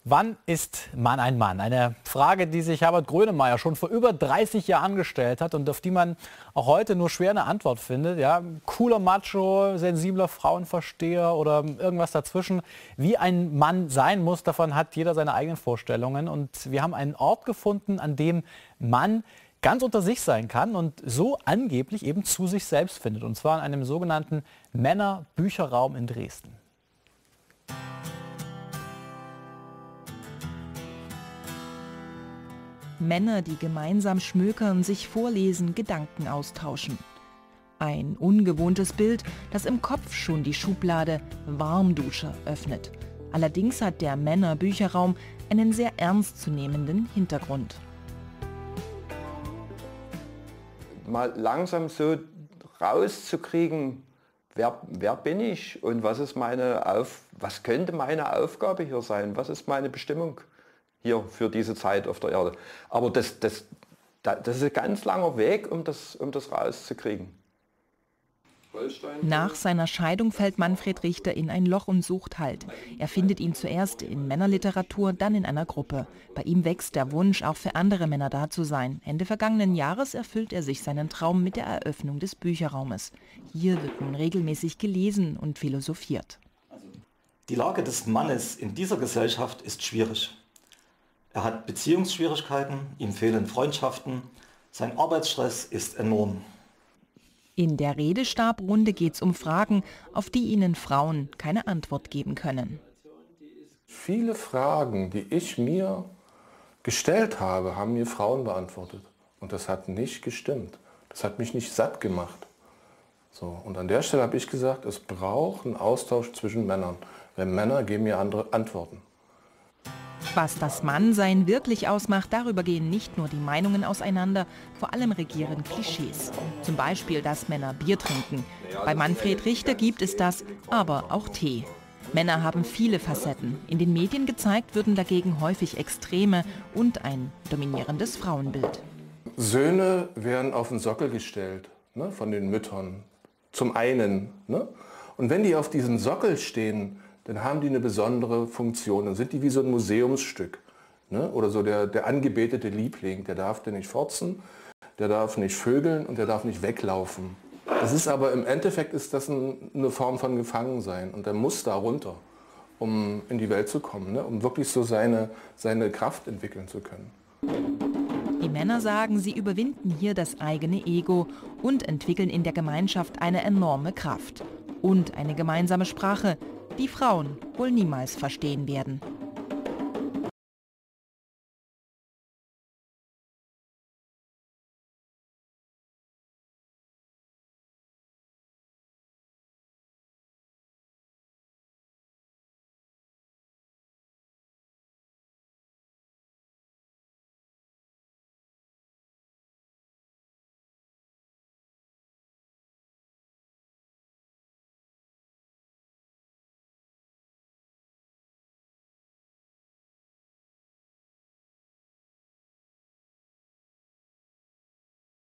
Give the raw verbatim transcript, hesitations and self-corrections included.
Wann ist Mann ein Mann? Eine Frage, die sich Herbert Grönemeyer schon vor über dreißig Jahren gestellt hat und auf die man auch heute nur schwer eine Antwort findet. Ja, cooler Macho, sensibler Frauenversteher oder irgendwas dazwischen. Wie ein Mann sein muss, davon hat jeder seine eigenen Vorstellungen. Und wir haben einen Ort gefunden, an dem Mann ganz unter sich sein kann und so angeblich eben zu sich selbst findet. Und zwar in einem sogenannten Männerbücherraum in Dresden. Männer, die gemeinsam schmökern, sich vorlesen, Gedanken austauschen. Ein ungewohntes Bild, das im Kopf schon die Schublade Warmduscher öffnet. Allerdings hat der Männerbücherraum einen sehr ernstzunehmenden Hintergrund. Mal langsam so rauszukriegen, wer, wer bin ich und was ist meine Auf, was könnte meine Aufgabe hier sein, was ist meine Bestimmung hier für diese Zeit auf der Erde. Aber das, das, das ist ein ganz langer Weg, um das, um das rauszukriegen. Nach seiner Scheidung fällt Manfred Richter in ein Loch und sucht Halt. Er findet ihn zuerst in Männerliteratur, dann in einer Gruppe. Bei ihm wächst der Wunsch, auch für andere Männer da zu sein. Ende vergangenen Jahres erfüllt er sich seinen Traum mit der Eröffnung des Bücherraumes. Hier wird nun regelmäßig gelesen und philosophiert. Die Lage des Mannes in dieser Gesellschaft ist schwierig. Er hat Beziehungsschwierigkeiten, ihm fehlen Freundschaften, sein Arbeitsstress ist enorm. In der Redestabrunde geht es um Fragen, auf die Ihnen Frauen keine Antwort geben können. Viele Fragen, die ich mir gestellt habe, haben mir Frauen beantwortet. Und das hat nicht gestimmt. Das hat mich nicht satt gemacht. So, und an der Stelle habe ich gesagt, es braucht einen Austausch zwischen Männern. Weil Männer geben mir andere Antworten. Was das Mannsein wirklich ausmacht, darüber gehen nicht nur die Meinungen auseinander, vor allem regieren Klischees. Zum Beispiel, dass Männer Bier trinken. Bei Manfred Richter gibt es das, aber auch Tee. Männer haben viele Facetten. In den Medien gezeigt würden dagegen häufig Extreme und ein dominierendes Frauenbild. Söhne werden auf den Sockel gestellt, ne, von den Müttern, zum einen. Ne? Und wenn die auf diesem Sockel stehen, dann haben die eine besondere Funktion. Dann sind die wie so ein Museumsstück. Ne? Oder so der, der angebetete Liebling, der darf den nicht forzen, der darf nicht vögeln und der darf nicht weglaufen. Das ist aber im Endeffekt ist das ein, eine Form von Gefangensein und der muss da runter, um in die Welt zu kommen, ne? Um wirklich so seine, seine Kraft entwickeln zu können. Die Männer sagen, sie überwinden hier das eigene Ego und entwickeln in der Gemeinschaft eine enorme Kraft. Und eine gemeinsame Sprache, die Frauen wohl niemals verstehen werden.